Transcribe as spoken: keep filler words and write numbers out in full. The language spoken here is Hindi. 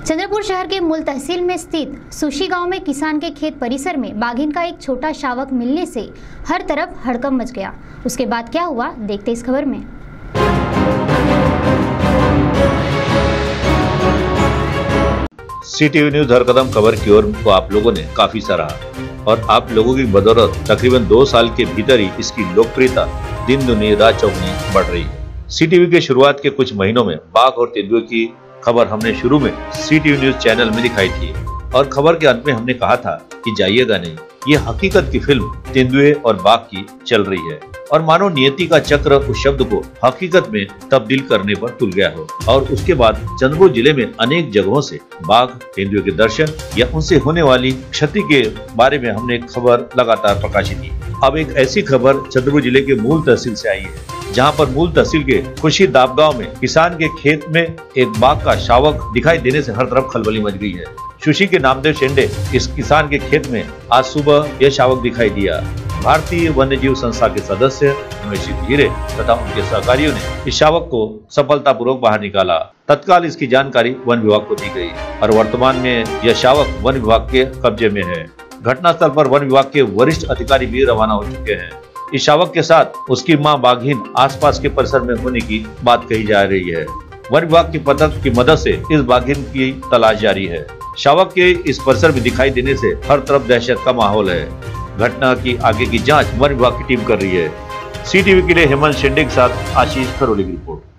चंद्रपुर शहर के मूल तहसील में स्थित सुशी गांव में किसान के खेत परिसर में बाघिन का एक छोटा शावक मिलने से हर तरफ हड़कंप मच गया। उसके बाद क्या हुआ, देखते इस खबर में। सीटीवी न्यूज हर कदम खबर की ओर को आप लोगों ने काफी सराहा और आप लोगों की बदौलत तकरीबन दो साल के भीतर ही इसकी लोकप्रियता दिन दुनी रात चौगुनी बढ़ रही है। सीटीवी के शुरुआत के कुछ महीनों में बाघ और तेंदुए की खबर हमने शुरू में सीटीवी न्यूज चैनल में दिखाई थी और खबर के अंत में हमने कहा था कि जाइएगा नहीं, ये हकीकत की फिल्म तेंदुए और बाघ की चल रही है और मानो नियति का चक्र उस शब्द को हकीकत में तब्दील करने पर तुल गया हो। और उसके बाद चंद्रपुर जिले में अनेक जगहों से बाघ तेंदुए के दर्शन या उनसे होने वाली क्षति के बारे में हमने खबर लगातार प्रकाशित की। अब एक ऐसी खबर चंद्रपुर जिले के मूल तहसील से आई है, जहां पर मूल तहसील के खुशी दाब गांव में किसान के खेत में एक बाघ का शावक दिखाई देने से हर तरफ खलबली मच गई है। सुशी के नामदेव शेंडे इस किसान के खेत में आज सुबह यह शावक दिखाई दिया। भारतीय वन्य जीव संस्था के सदस्य उमेश धीरे तथा उनके सहकारियों ने इस शावक को सफलतापूर्वक बाहर निकाला। तत्काल इसकी जानकारी वन विभाग को दी गई और वर्तमान में यह शावक वन विभाग के कब्जे में है। घटनास्थल पर वन विभाग के वरिष्ठ अधिकारी भी रवाना हो चुके हैं। इस शावक के साथ उसकी मां बाघिन आसपास के परिसर में होने की बात कही जा रही है। वन विभाग की पथक की मदद से इस बाघिन की तलाश जारी है। शावक के इस परिसर में दिखाई देने से हर तरफ दहशत का माहौल है। घटना की आगे की जांच वन विभाग की टीम कर रही है। सीटीवी के लिए हेमंत शेंडे के साथ आशीष खरोली की रिपोर्ट।